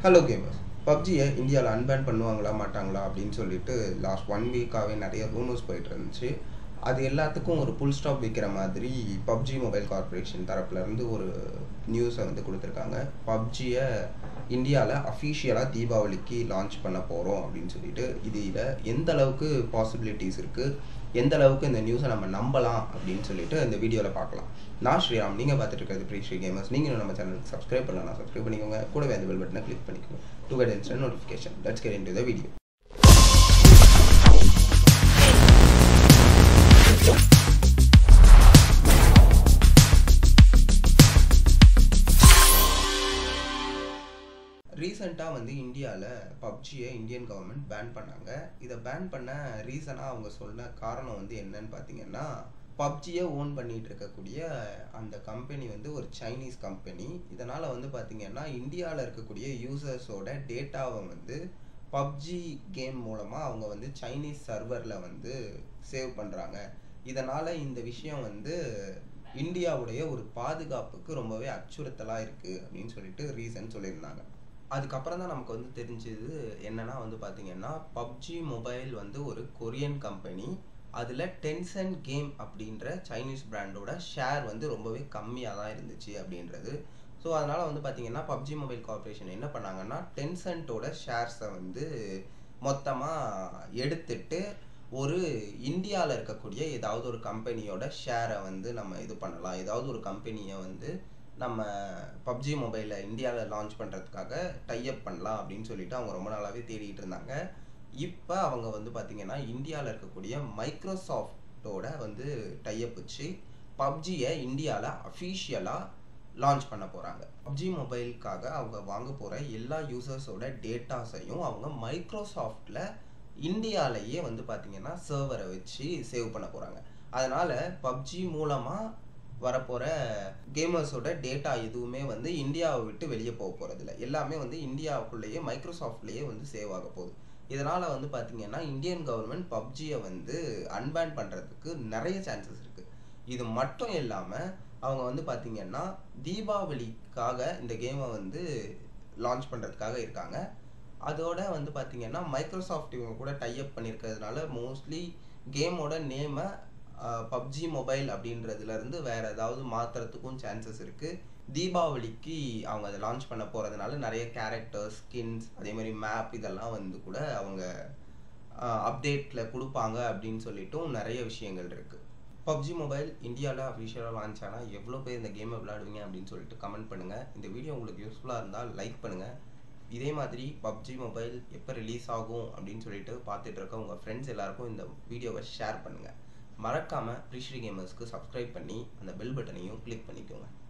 Hello gamers, பப்ஜியை இந்தியாவில் அன்பேன் பண்ணுவாங்களா மாட்டாங்களா அப்படின்னு சொல்லிட்டு லாஸ்ட் 1 வீக்காகவே நிறைய ரூமர்ஸ் போயிட்டு இருந்துச்சு. அது எல்லாத்துக்கும் ஒரு புல் ஸ்டாப் வைக்கிற மாதிரி பப்ஜி மொபைல் கார்பரேஷன் தரப்புலேருந்து ஒரு நியூஸை கொடுத்துருக்காங்க. பப்ஜியை இந்தியாவில் அஃபிஷியலாக தீபாவளிக்கு லான்ச் பண்ண போகிறோம் அப்படின்னு சொல்லிட்டு. இதில் எந்த அளவுக்கு பாசிபிலிட்டிஸ் இருக்குது, எந்த அளவுக்கு இந்த நியூஸை நம்ம நம்பலாம் அப்படின்னு சொல்லிட்டு இந்த வீடியோவில் பார்க்கலாம். நான் ஸ்ரீராம், நீங்கள் பார்த்துட்டு இருக்கிறது ப்ரீ கேமர்ஸ். நீங்கள் நம்ம சேனலுக்கு சப்ஸ்கிரைப் பண்ணலாம், சப்ஸ்கிரைப் பண்ணிக்கோங்க. கூடவே அந்த பெல் பட்டனை கிளிக் பண்ணிக்கோங்க to get instant notification. Let's get into the video. ரீசெண்டாக இந்தியாவில் பப்ஜியை இந்தியன் கவர்மெண்ட் பேன் பண்ணாங்க. இதை பேன் பண்ண ரீசனாக அவங்க சொன்ன காரணம் என்னன்னு பார்த்தீங்கன்னா, பப்ஜியை ஓன் பண்ணிட்டு இருக்கக்கூடிய அந்த கம்பெனி ஒரு சைனீஸ் கம்பெனி. இதனால் பார்த்தீங்கன்னா இந்தியாவில் இருக்கக்கூடிய யூசர்ஸோட டேட்டாவை பப்ஜி கேம் மூலமாக அவங்க சைனீஸ் சர்வரில் சேவ் பண்ணுறாங்க. இதனால் இந்த விஷயம் இந்தியாவுடைய ஒரு பாதுகாப்புக்கு ரொம்பவே அச்சுறுத்தலாக இருக்குது அப்படின்னு சொல்லிட்டு ரீசன் சொல்லியிருந்தாங்க. அதுக்கப்புறம் தான் நமக்கு தெரிஞ்சது என்னன்னா பார்த்தீங்கன்னா, பப்ஜி மொபைல் ஒரு கொரியன் கம்பெனி. அதில் டென்சென்ட் கேம் அப்படின்ற சைனீஸ் பிராண்டோட ஷேர் ரொம்பவே கம்மியாக தான் இருந்துச்சு அப்படின்றது. ஸோ அதனால் பார்த்தீங்கன்னா பப்ஜி மொபைல் கார்பரேஷன் என்ன பண்ணாங்கன்னா, டென்சென்ட்டோட ஷேர்ஸை மொத்தமாக எடுத்துட்டு ஒரு இந்தியாவில் இருக்கக்கூடிய ஏதாவது ஒரு கம்பெனியோட ஷேரை நம்ம இது பண்ணலாம், ஏதாவது ஒரு கம்பெனியை நம்ம பப்ஜி மொபைலை இந்தியாவில் லான்ச் பண்ணுறதுக்காக டைஅப் பண்ணலாம் அப்படின்னு சொல்லிட்டு அவங்க ரொம்ப நாளாகவே தேடிட்டு இருந்தாங்க. இப்போ அவங்க பார்த்தீங்கன்னா இந்தியாவில் இருக்கக்கூடிய மைக்ரோசாஃப்டோட டைஅப் வச்சு பப்ஜியை இந்தியாவில் அஃபிஷியலாக லான்ச் பண்ண போகிறாங்க. பப்ஜி மொபைலுக்காக அவங்க வாங்க போகிற எல்லா யூசர்ஸோட டேட்டாஸையும் அவங்க மைக்ரோசாஃப்டில் இந்தியாவிலேயே பார்த்தீங்கன்னா சர்வரை வச்சு சேவ் பண்ண போகிறாங்க. அதனால் பப்ஜி மூலமாக வரப்போகிற கேமர்ஸோட டேட்டா எதுவுமே இந்தியாவை விட்டு வெளியே போக போகிறதில்ல. எல்லாமே இந்தியாவுக்குள்ளேயே மைக்ரோசாஃப்ட்லேயே சேவ் ஆக போகுது. இதனால் பார்த்தீங்கன்னா இந்தியன் கவர்மெண்ட் பப்ஜியை அன்பேன் பண்ணுறதுக்கு நிறைய சான்சஸ் இருக்குது. இது மட்டும் இல்லாமல் அவங்க பார்த்தீங்கன்னா தீபாவளிக்காக இந்த கேமை லான்ச் பண்ணுறதுக்காக இருக்காங்க. அதோட பார்த்தீங்கன்னா மைக்ரோசாஃப்ட் இவங்க கூட டைஅப் பண்ணியிருக்கிறதுனால மோஸ்ட்லி கேமோட நேமை பப்ஜி மொபைல் அப்படின்றதுலேருந்து வேறு ஏதாவது மாற்றுறதுக்கும் சான்சஸ் இருக்குது. தீபாவளிக்கு அவங்க அதை லான்ச் பண்ண போகிறதுனால நிறைய கேரக்டர்ஸ், ஸ்கின்ஸ், அதேமாதிரி மேப் இதெல்லாம் கூட அவங்க அப்டேட்டில் கொடுப்பாங்க அப்படின்னு சொல்லிட்டும் நிறைய விஷயங்கள் இருக்குது. பப்ஜி மொபைல் இந்தியாவில் அஃபிஷியலாக லான்ச் ஆனால் எவ்வளோ பேர் இந்த கேமை விளையாடுவீங்க அப்படின்னு சொல்லிட்டு கமெண்ட் பண்ணுங்கள். இந்த வீடியோ உங்களுக்கு யூஸ்ஃபுல்லாக இருந்தால் லைக் பண்ணுங்கள். இதே மாதிரி பப்ஜி மொபைல் எப்போ ரிலீஸ் ஆகும் அப்படின்னு சொல்லிட்டு பார்த்துட்டு இருக்க உங்கள் ஃப்ரெண்ட்ஸ் எல்லாருக்கும் இந்த வீடியோவை ஷேர் பண்ணுங்கள். மறக்காமல் ப்ரீ கேமர்ஸ்க்கு சப்ஸ்கிரைப் பண்ணி அந்த பெல் பட்டனையும் கிளிக் பண்ணிக்கோங்க.